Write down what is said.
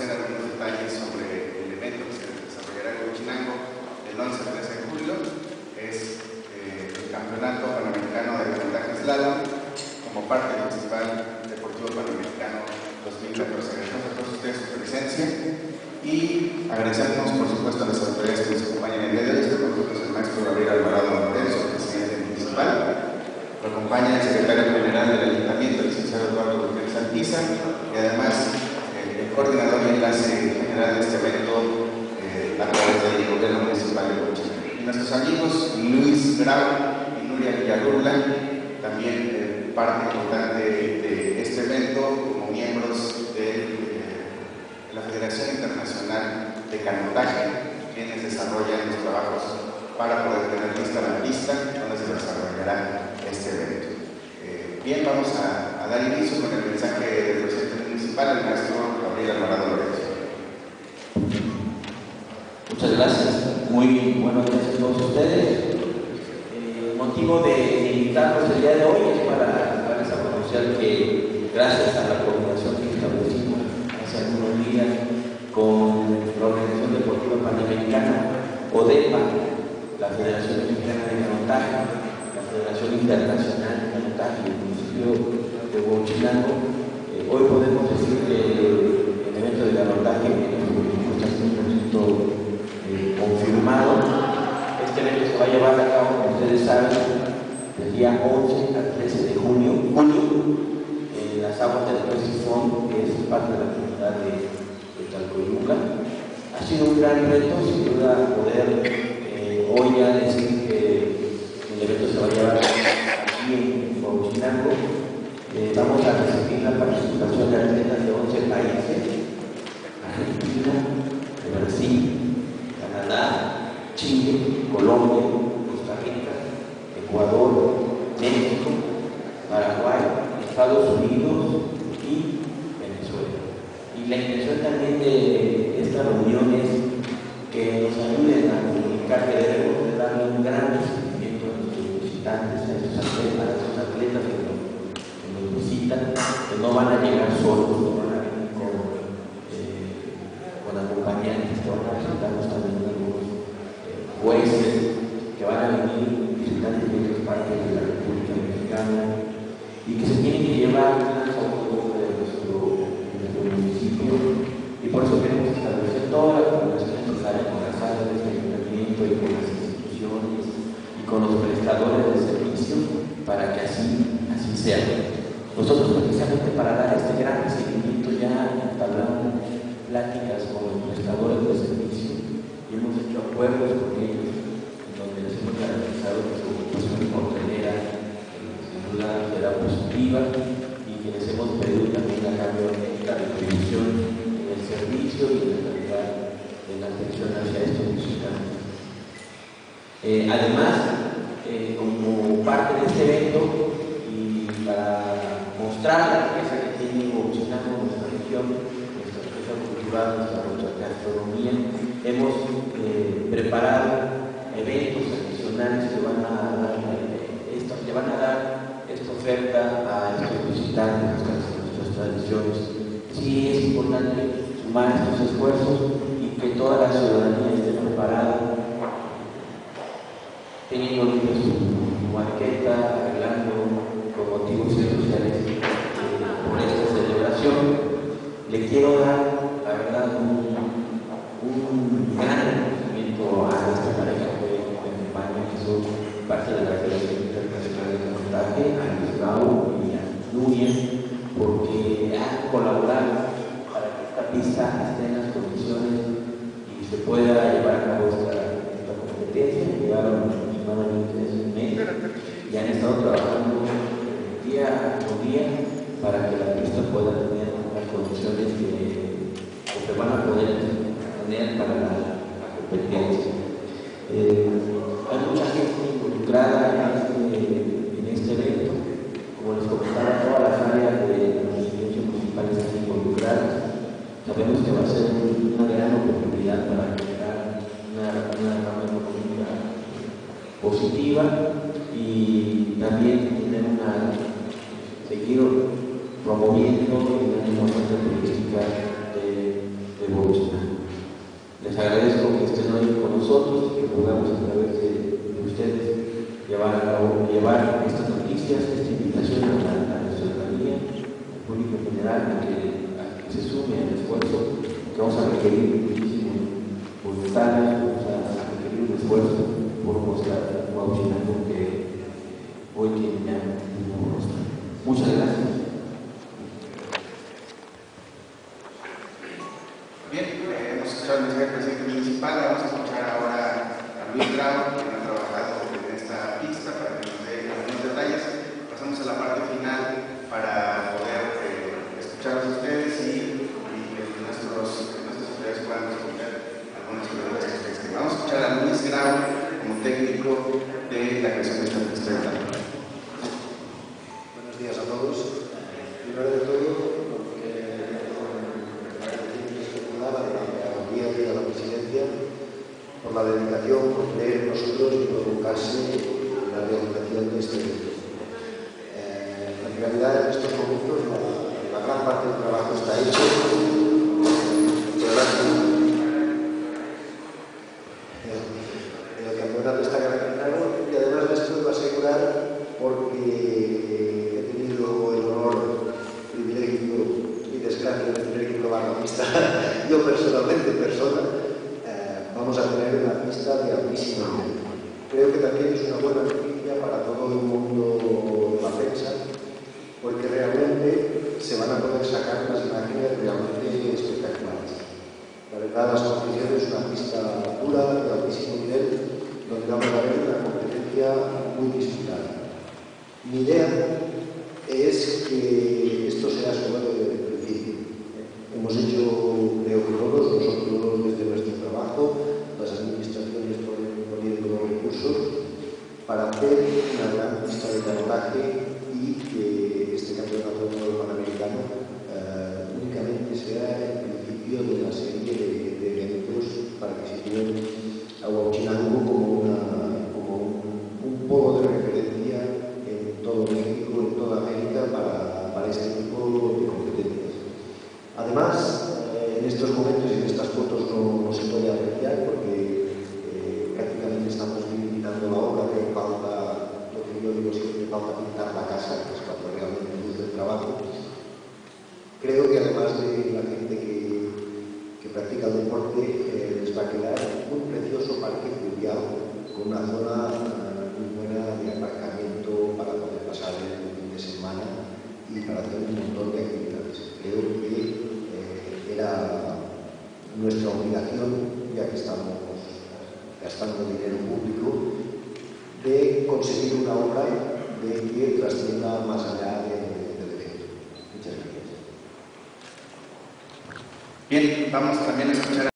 conocer algunos detalles sobre el evento que se desarrollará en Huachinango el 11 al 13 de julio. Es el Campeonato Panamericano de Canotaje Slalom como parte del Festival Deportivo Panamericano 2014. Agradecemos a todos ustedes su presencia y agradecemos por supuesto a las autoridades que nos acompañan el día de hoy. Está con nosotros el maestro Gabriel Alvarado Lorenzo, presidente municipal. Lo acompaña el secretario general del Ayuntamiento, el licenciado Eduardo Gutiérrez Alpiza, y además el coordinador y enlace general de este evento a través del gobierno municipal de Huachinango. Y nuestros amigos Luis Grau y Nuria Villarrubla, también parte importante de este evento como miembros de la Federación Internacional de Canotaje, quienes desarrollan los trabajos para poder tener lista la pista donde se desarrollará este evento. Bien, vamos a dar inicio con el mensaje del presidente municipal, el maestro Gabriel Alvarado Lorenzo. Muchas gracias. Muy buenos días a todos ustedes. El motivo de invitarnos el día de hoy es para darles a conocer que gracias a la coordinación que establecimos hace algunos días con la Organización Deportiva Panamericana, ODEPA, la Federación Mexicana de Canotaje, la Federación Internacional de Canotaje y el municipio de Huachinango, hoy podemos decir que el evento de canotaje está 100% confirmado. Este evento se va a llevar a cabo, como ustedes saben, del día 11 al 13 de junio, en las aguas del río Sifón, que es parte de la comunidad de Tlalcoyuca. Ha sido un gran reto, sin duda, poder hoy ya decir que el evento se va a llevar aquí en Huachinango. Vamos a recibir la participación de atletas de 11 países: Argentina, Brasil, Canadá, Chile, Colombia, Costa Rica, Ecuador, México, Paraguay, Estados Unidos y Venezuela. Y la intención también de esta reunión es que nos ayuden a comunicar que debemos de darle un gran recibimiento a nuestros visitantes, a estos atletas que nos visitan, que no van a llegar solos, no van a venir con acompañantes, que van a visitarnos también algunos jueces, que van a venir visitantes de otras partes de la República Mexicana y que se tienen que llevar a autobús de nuestro municipio, y por eso queremos establecer toda la comunicación necesaria con las áreas de este ayuntamiento y con las instituciones y con los prestadores de servicio para que así sea. Nosotros, precisamente para dar este gran seguimiento, ya entablamos pláticas con los prestadores de servicio y hemos hecho acuerdos con ellos en donde les hemos garantizado que su ocupación hotelera sin duda será positiva, y que les hemos pedido también a cambio de la retribución en el servicio y en la calidad de la atención hacia estos visitantes. Además, como parte de este evento y para mostrar la riqueza que tiene Huachinango, nuestra región, nuestra riqueza cultural, nuestra gastronomía, hemos preparado eventos adicionales que van a dar esta oferta a estos visitantes, a nuestras tradiciones. Sí es importante sumar estos esfuerzos y que toda la ciudadanía esté preparada, teniendo libre su banqueta, arreglando con motivos sociales por esta celebración. Le quiero dar, la verdad, un gran reconocimiento a esta pareja que me acompaña, que son parte de la Federación Internacional de Canotaje, a Luis Grau y a Nuria, porque han colaborado para que esta pista esté en las condiciones y se pueda llevar a cabo esta competencia. Llevaron aproximadamente un mes y han estado trabajando día con día para que la pista pueda tener las condiciones que van a poder tener para la competencia. Hay mucha gente involucrada en este evento. Como les comentaba, todas las áreas de las instituciones municipales están involucradas. Sabemos que va a ser una gran oportunidad para generar una rama económica positiva y también seguir promoviendo una oferta turística de Huauchinango. Les agradezco que estén hoy con nosotros y que podamos a través de ustedes llevar estas noticias, esta invitación a la ciudadanía, al público en general, a que se sume al esfuerzo, que vamos a requerir muchísimos voluntarios, vamos a requerir un esfuerzo por mostrar Huauchinango que hoy tiene ya un nuevo rostro. Muchas gracias. Bien, hemos escuchado el mensaje del presidente municipal. Vamos a escuchar ahora a Luis Grau, quien ha trabajado en esta pista, para que nos dé algunos detalles. Pasamos a la parte final para poder escucharlos a ustedes y que nuestras autoridades puedan responder algunas preguntas que ustedes tengan. Vamos a escuchar a Luis Grau como técnico de la creación de esta pista de talento. Buenos días a todos. Primero de todo, a la presidencia por la dedicación, por creer en nosotros y por buscarse la realización de este evento. En realidad, en estos momentos, la gran parte del trabajo está hecho. El campeonato está garantizado y además les puedo asegurar, porque he tenido el honor, privilegio y desgracia de tener que probar la pista yo personalmente, vamos a tener una pista de altísimo nivel. Creo que también es una buena noticia para todo el mundo de la prensa, porque realmente se van a poder sacar unas imágenes realmente espectaculares. La verdad, las condiciones es una pista pura, de altísimo nivel, donde vamos a ver una competencia muy disputada. Mi idea es que esto sea solo desde el principio. Hemos hecho, creo que todos nosotros desde nuestro trabajo, las administraciones poniendo los recursos para hacer una gran pista de canotaje y que este campeonato panamericano únicamente sea el principio de una serie de eventos para que sitúen a Huauchinango como un polo de referencia en todo México, en toda América para este tipo de competencias. Además, en estos momentos y en estas fotos no se puede apreciar porque prácticamente estamos limitando la obra, pero falta, lo que yo digo siempre, falta pintar la casa, que es cuando realmente luce el trabajo. Creo que además de la gente que practica el deporte, les va a quedar un precioso parque fluvial con una zona muy buena de aparcamiento para poder pasar el fin de semana y para hacer un montón de actividades. Creo que era nuestra obligación, ya que estamos gastando dinero público, de conseguir una obra de que trascienda más allá del evento. Muchas gracias. Bien, vamos también a escuchar